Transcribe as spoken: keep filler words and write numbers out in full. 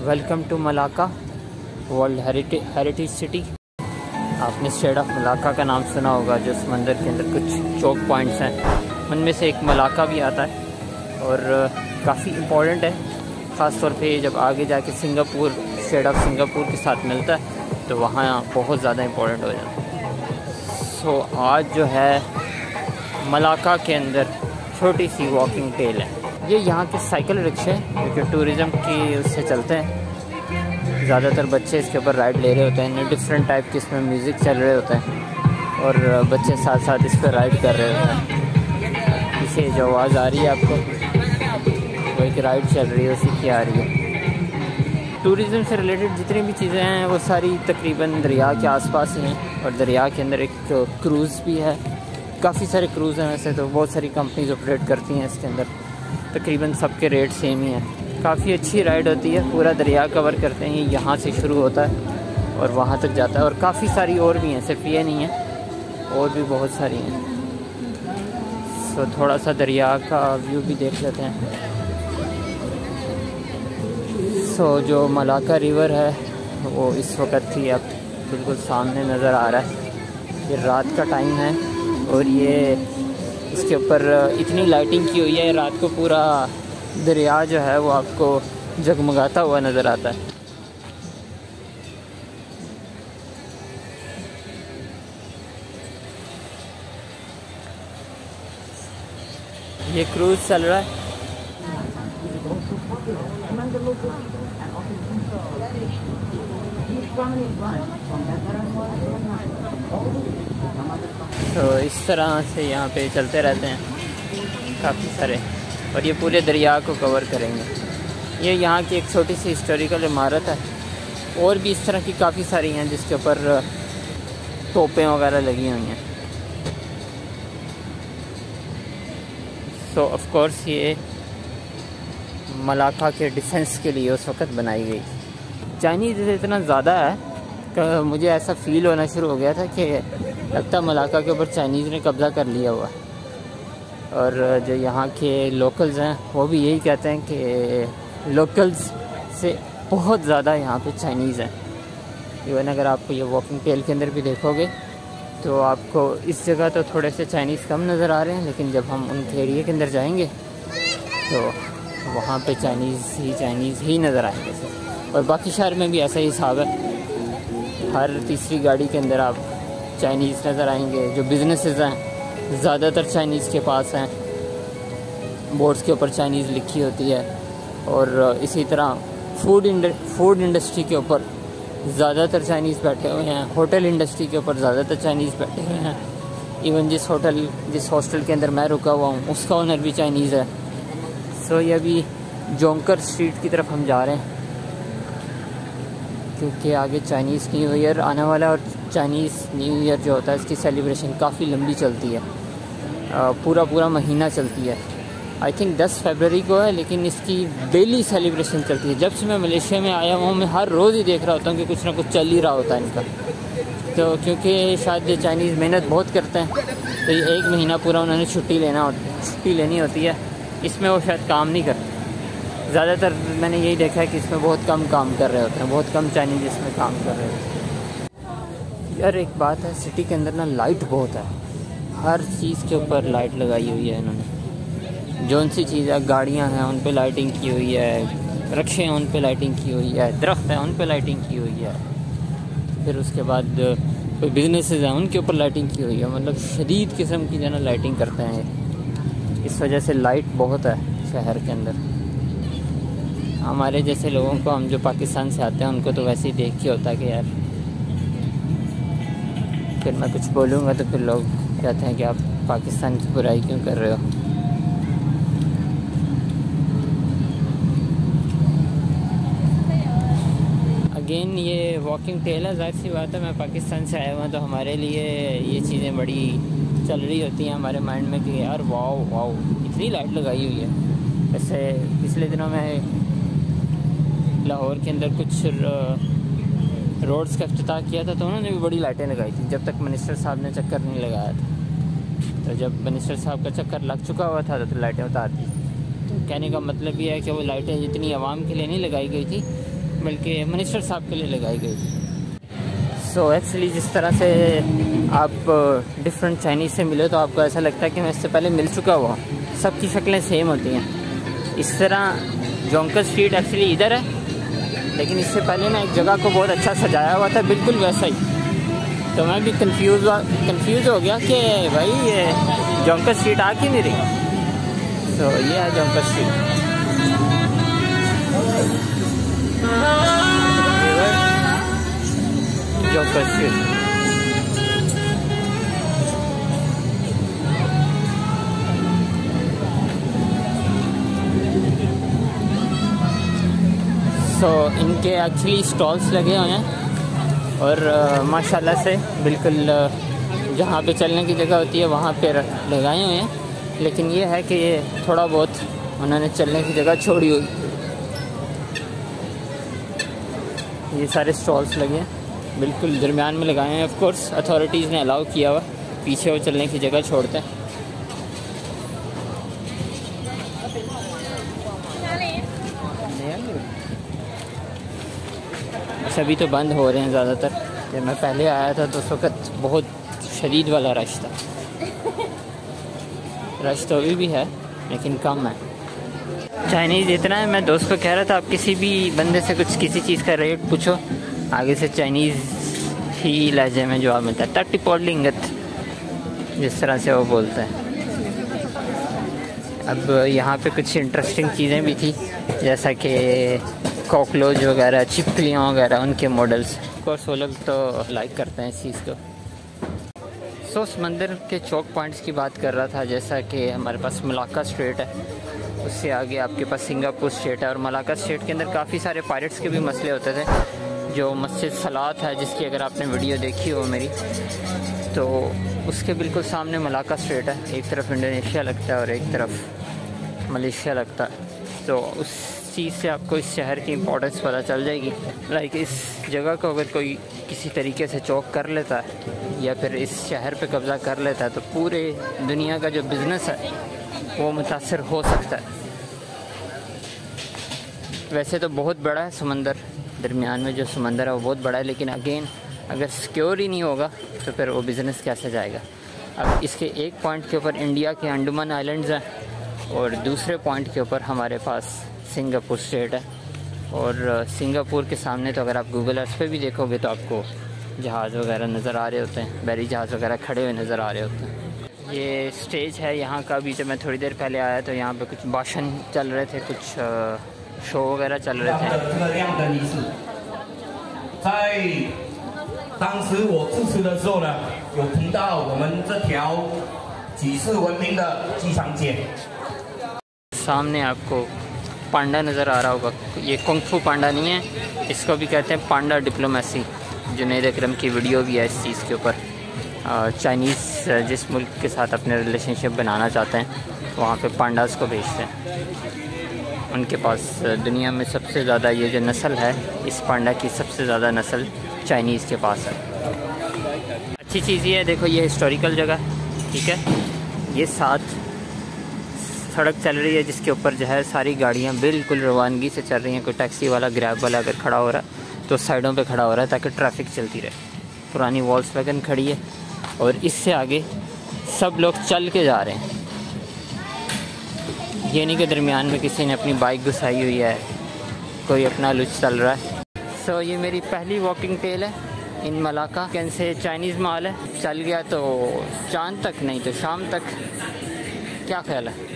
Welcome to Malacca world heritage city. आपने state of Malacca का नाम सुना होगा, जो समंदर के अंदर कुछ चौक पॉइंट्स हैं, उनमें से एक मलाका भी आता है और काफ़ी इम्पोर्टेंट है, ख़ास तौर पे जब आगे जाके सिंगापुर, स्टेट ऑफ सिंगापुर के साथ मिलता है तो वहाँ बहुत ज़्यादा इम्पोर्टेंट हो जाता है। सो आज जो है मलाका के अंदर छोटी सी वॉकिंग टेल है। ये यहाँ के साइकिल रिक्शे जो टूरिज़म की उससे चलते हैं। ज़्यादातर बच्चे इसके ऊपर राइड ले रहे होते हैं, डिफरेंट टाइप के इसमें म्यूज़िक चल रहे होते हैं और बच्चे साथ साथ इस पर राइड कर रहे होते हैं। पीछे जो आवाज़ आ रही है आपको, वो एक राइड चल रही है, उसी की आ रही है। टूरिज़म से रिलेटेड जितनी भी चीज़ें हैं वो सारी तकरीबन दरिया के आसपास ही हैं और दरिया के अंदर एक क्रूज़ भी है। काफ़ी सारे क्रूज़ हैं वैसे तो, बहुत सारी कंपनीज ऑपरेट करती हैं इसके अंदर। तकरीबन सबके रेट सेम ही हैं। काफ़ी अच्छी राइड होती है, पूरा दरिया कवर करते हैं। यहाँ से शुरू होता है और वहाँ तक जाता है और काफ़ी सारी और भी हैं, सिर्फ ये नहीं है, और भी बहुत सारी हैं। सो थोड़ा सा दरिया का व्यू भी देख लेते हैं। सो जो मलाका रिवर है वो इस वक्त ही अब बिल्कुल सामने नज़र आ रहा है। ये रात का टाइम है और ये इसके ऊपर इतनी लाइटिंग की हुई है, रात को पूरा दरिया जो है वो आपको जगमगाता हुआ नज़र आता है। ये क्रूज़ चल रहा है। तो इस तरह से यहाँ पे चलते रहते हैं काफ़ी सारे, और ये पूरे दरिया को कवर करेंगे। ये यहाँ की एक छोटी सी हिस्टोरिकल इमारत है, और भी इस तरह की काफ़ी सारी हैं जिसके ऊपर तोपें वगैरह लगी हुई हैं। सो ऑफ कोर्स ये मलाका के डिफेंस के लिए उस वक़्त बनाई गई। चाइनीज़ इतना ज़्यादा है कि मुझे ऐसा फ़ील होना शुरू हो गया था कि लगता मलाका के ऊपर चाइनीज़ ने कब्ज़ा कर लिया हुआ। और जो यहाँ के लोकल्स हैं वो भी यही कहते हैं कि लोकल्स से बहुत ज़्यादा यहाँ पे चाइनीज़ हैं। इवन अगर आप ये वॉकिंग टेल के अंदर भी देखोगे तो आपको इस जगह तो थोड़े से चाइनीज़ कम नज़र आ रहे हैं, लेकिन जब हम उनके एरिया के अंदर जाएंगे तो वहाँ पे चाइनीज़ ही चाइनीज़ ही नज़र आएंगे। और बाकी शहर में भी ऐसा ही हिसाब है, हर तीसरी गाड़ी के अंदर आप चाइनीज़ नज़र आएंगे। जो बिज़नेसेस हैं ज़्यादातर चाइनीज़ के पास हैं, बोर्ड्स के ऊपर चाइनीज़ लिखी होती है। और इसी तरह फूड इंड फूड इंडस्ट्री के ऊपर ज़्यादातर चाइनीज़ बैठे हुए हैं। होटल इंडस्ट्री के ऊपर ज़्यादातर चाइनीज़ बैठे हुए हैं। इवन जिस होटल जिस हॉस्टल के अंदर मैं रुका हुआ हूँ उसका ओनर भी चाइनीज़ है। सो ये अभी जोंकर स्ट्रीट की तरफ हम जा रहे हैं क्योंकि आगे चाइनीज़ न्यू ईयर आने वाला है और चाइनीज़ न्यू ईयर जो होता है इसकी सेलिब्रेशन काफ़ी लंबी चलती है, पूरा पूरा महीना चलती है। आई थिंक दस फरवरी को है, लेकिन इसकी डेली सेलिब्रेशन चलती है। जब से मैं मलेशिया में आया हूँ मैं हर रोज़ ही देख रहा होता हूँ कि कुछ ना कुछ चल ही रहा होता है इनका। तो क्योंकि शायद ये चाइनीज़ मेहनत बहुत करते हैं तो ये एक महीना पूरा उन्होंने छुट्टी लेना छुट्टी लेनी होती है, इसमें वो शायद काम नहीं करते। ज़्यादातर मैंने यही देखा है कि इसमें बहुत कम काम कर रहे होते हैं, बहुत कम चाइनीज़ इसमें काम कर रहे होते हैं। यार एक बात है, सिटी के अंदर ना लाइट बहुत है, हर चीज़ के ऊपर लाइट लगाई हुई है इन्होंने। जौन सी चीज़ें गाड़ियाँ हैं उन पे लाइटिंग की हुई है, रक्शे हैं उन पे लाइटिंग की हुई है, दरख्त हैं उन पे लाइटिंग की हुई है, फिर उसके बाद कोई बिजनेसेस हैं उनके ऊपर लाइटिंग की हुई है। मतलब शदीद किस्म की जो ना लाइटिंग करते हैं। इस वजह से लाइट बहुत है शहर के अंदर। हमारे जैसे लोगों को, हम जो पाकिस्तान से आते हैं उनको तो वैसे ही देख के होता है कि यार, फिर मैं कुछ बोलूँगा तो फिर लोग कहते हैं कि आप पाकिस्तान की बुराई क्यों कर रहे हो। अगेन ये वॉकिंग टेल है, ज़ाहिर सी बात है मैं पाकिस्तान से आया हुआ तो हमारे लिए ये चीज़ें बड़ी चल रही होती हैं हमारे माइंड में कि यार वाओ वाओ इतनी लाइट लगाई हुई है। वैसे पिछले दिनों में लाहौर के अंदर कुछ रोड्स का इफ्तिताह किया था तो उन्होंने भी बड़ी लाइटें लगाई थी, जब तक मिनिस्टर साहब ने चक्कर नहीं लगाया था। तो जब मिनिस्टर साहब का चक्कर लग चुका हुआ था तो लाइटें उतार दी। तो कहने का मतलब ये है कि वो लाइटें जितनी आवाम के लिए नहीं लगाई गई थी, बल्कि मिनिस्टर साहब के लिए लगाई गई। सो एक्चुअली जिस तरह से आप डिफरेंट चाइनीज़ से मिले तो आपको ऐसा लगता है कि मैं इससे पहले मिल चुका हुआ। सबकी शक्लें सेम होती हैं। इस तरह जोंकस स्ट्रीट एक्चुअली इधर है, लेकिन इससे पहले ना एक जगह को बहुत अच्छा सजाया हुआ था, बिल्कुल वैसा ही। तो मैं भी कंफ्यूज कंफ्यूज हो गया कि भाई ये जोंकस स्ट्रीट आ क्यों नहीं रही। तो ये है जोंकस स्ट्रीट। जोंकस स्ट्रीट तो इनके एक्चुअली स्टॉल्स लगे हुए हैं और माशाल्लाह से बिल्कुल जहाँ पे चलने की जगह होती है वहाँ पे लगाए हुए हैं। लेकिन ये है कि ये थोड़ा बहुत उन्होंने चलने की जगह छोड़ी हुई। ये सारे स्टॉल्स लगे हैं, बिल्कुल दरमियान में लगाए हैं। ऑफ कोर्स अथॉरिटीज़ ने अलाउ किया हुआ, पीछे वो चलने की जगह छोड़ते हैं। सभी तो बंद हो रहे हैं ज़्यादातर। जब मैं पहले आया था तो उस वक्त बहुत शदीद वाला रश था। रश तो अभी भी है लेकिन कम है। चाइनीज़ इतना है, मैं दोस्त को कह रहा था आप किसी भी बंदे से कुछ किसी चीज़ का रेट पूछो, आगे से चाइनीज़ ही लहजे में जवाब मिलता है। टट्टी पोलिंगत जिस तरह से वो बोलता है। अब यहाँ पे कुछ इंटरेस्टिंग चीज़ें भी थी, जैसा कि कॉकरोच वगैरह, छिपकलियाँ वगैरह, उनके मॉडल्स। कोर्स वो लोग तो लाइक करते हैं इस चीज़ को। सो उस मंदिर के चौक पॉइंट्स की बात कर रहा था, जैसा कि हमारे पास मलाक्का स्ट्रीट है, उससे आगे आपके पास सिंगापुर स्ट्रीट है। और मलाक्का स्ट्रीट के अंदर काफ़ी सारे पायरेट्स के भी मसले होते थे। जो मस्जिद सलात है, जिसकी अगर आपने वीडियो देखी हो मेरी, तो उसके बिल्कुल सामने मलाक्का स्ट्रीट है। एक तरफ इंडोनेशिया लगता है और एक तरफ मलेशिया लगता है। तो उस चीज़ से आपको इस शहर की इम्पोर्टेंस पता चल जाएगी। लाइक इस जगह को अगर कोई किसी तरीके से चौक कर लेता है या फिर इस शहर पे कब्ज़ा कर लेता है तो पूरे दुनिया का जो बिज़नेस है वो मुतासर हो सकता है। वैसे तो बहुत बड़ा है समंदर, दरमियान में जो समंदर है वो बहुत बड़ा है, लेकिन अगेन अगर सिक्योर ही नहीं होगा तो फिर वो बिज़नेस कैसे जाएगा। अब इसके एक पॉइंट के ऊपर इंडिया के अंडमान आइलैंड्स हैं और दूसरे पॉइंट के ऊपर हमारे पास सिंगापुर स्टेट है। और सिंगापुर के सामने तो अगर आप गूगल अर्थ पे भी देखोगे तो आपको जहाज़ वगैरह नज़र आ रहे होते हैं, बैरी जहाज़ वगैरह खड़े हुए नज़र आ रहे होते हैं। ये स्टेज है यहाँ का। भी जब मैं थोड़ी देर पहले आया तो यहाँ पे कुछ भाषण चल रहे थे, कुछ शो वगैरह चल रहे थे। 当时我致辞的时候呢，有提到我们这条举世闻名的机场街。 सामने आपको पांडा नज़र आ रहा होगा। ये कुंग-फू पांडा नहीं है, इसको भी कहते हैं पांडा डिप्लोमेसी। जुनैद अकरम की वीडियो भी है इस चीज़ के ऊपर। चाइनीज़ जिस मुल्क के साथ अपने रिलेशनशिप बनाना चाहते हैं वहाँ पे पांडास को भेजते हैं। उनके पास दुनिया में सबसे ज़्यादा ये जो नस्ल है, इस पांडा की सबसे ज़्यादा नस्ल चाइनीज़ के पास है। अच्छी चीज़ ये है, देखो ये हिस्टोरिकल जगह है, ठीक है। ये साथ सड़क चल रही है जिसके ऊपर जो है सारी गाड़ियाँ बिल्कुल रवानगी से चल रही हैं। कोई टैक्सी वाला, ग्रैब वाला अगर खड़ा हो रहा है तो साइडों पे खड़ा हो रहा है ताकि ट्रैफिक चलती रहे। पुरानी वॉल्क्सवैगन खड़ी है और इससे आगे सब लोग चल के जा रहे हैं। ये नहीं कि दरमियान में किसी ने अपनी बाइक घुसाई हुई है, कोई अपना लुच चल रहा है। सो so, ये मेरी पहली वॉकिंग टेल है इन मलाक्का। कैन से चाइनीज़ माल है, चल गया तो चांद तक नहीं तो शाम तक। क्या ख्याल है?